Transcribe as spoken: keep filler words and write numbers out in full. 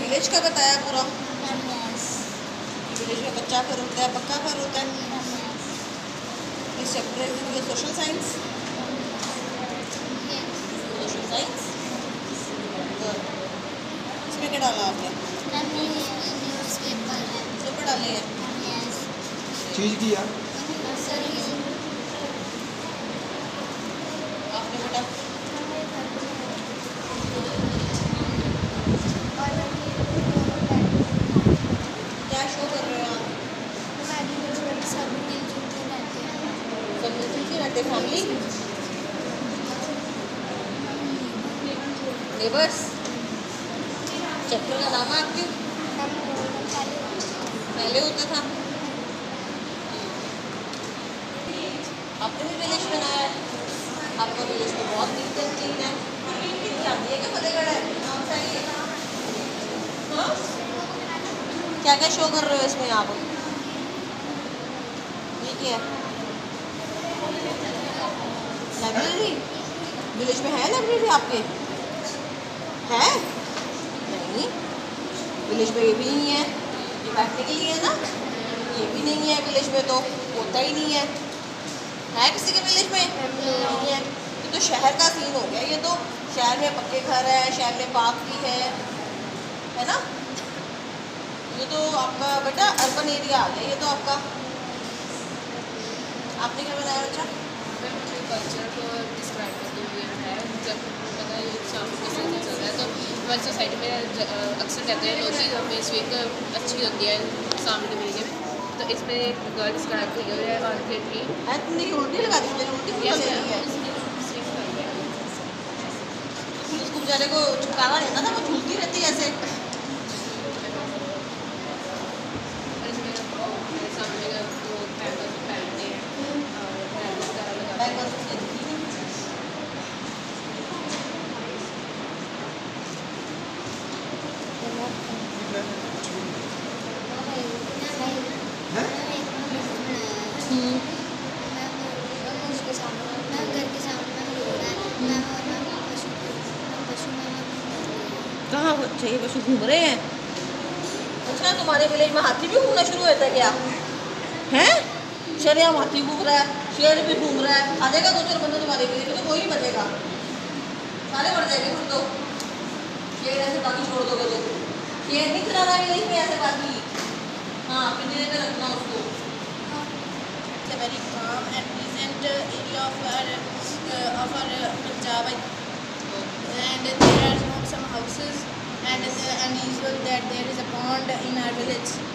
Village का बताया पूरा। विलेज में कच्चा घर होता है, पक्का घर होता है। इस चैप्टर में सोशल साइंस, सोशल साइंस इसमें क्या डाला आपने? न्यूज़पेपर डाले हैं चीज की यार आपने बेटा। क्या शो कर रहे हो आप? सब मिलजुल के रहते हैं, फैमिली, नेबर्स। चैप्टर का नाम है आपके? पहले होता था। आपने भी विलेज बनाया है। आपका विलेज तो बहुत नीट एंड क्लीन है। जानती है क्या फतेहगढ़ है नाम चाहिए? हाँ, क्या क्या शो कर रहे हो इसमें आप? ये क्या है? लाइब्रेरी? विलेज में है लाइब्रेरी आपके? है नहीं, विलेज में ये भी नहीं है। ये बैठने के लिए है ना, ये भी नहीं है विलेज में, तो होता ही नहीं है। है किसी के विलेज में? नहीं है। ये तो शहर का सीन हो गया। ये तो शहर में पक्के घर है, शहर में पार्क भी है, है ना। ये तो आपका बेटा अर्बन एरिया आ गया। ये तो आपका, आपने क्या बनाया बच्चा? कल्चर को डिस्क्राइब करते हुए है। जब पता है शाम को चल रहा है तो हमारी सोसाइटी में अक्सर कहते हैं लोग कि हमें स्विंग अच्छी होती है सामने मिलने में, तो इसमें गर्ल डिस्क्राइब की गई है। और फिर भी तुमने उल्टी लगा दी, उल्टी क्यों लग रही है? उसको बेचारे को छुटकारा लेना था, वो झूलती रहती है ऐसे। सामने का वो कैमरा पहनते हैं और कहाँ अच्छा ये पशु घूम रहे हैं? अच्छा, तुम्हारे विलेज में हाथी भी घूमना शुरू होता है क्या? हैं? शेर यहाँ हाथी घूम रहा है, शेर भी घूम रहा है। आ जाएगा दो चार बंदे तुम्हारे विलेज में तो कोई नहीं बचेगा, सारे मर जाएंगे फिर तो। शेर ऐसे बाकी छोड़ दोगे तो शेर नहीं चलाना विलेज में ऐसे बाकी। हाँ, पिंजरे पे रखना उसको। It's a very calm and pleasant area of our uh, of our Punjab, and there are some houses, and it's unusual that there is a pond in our village.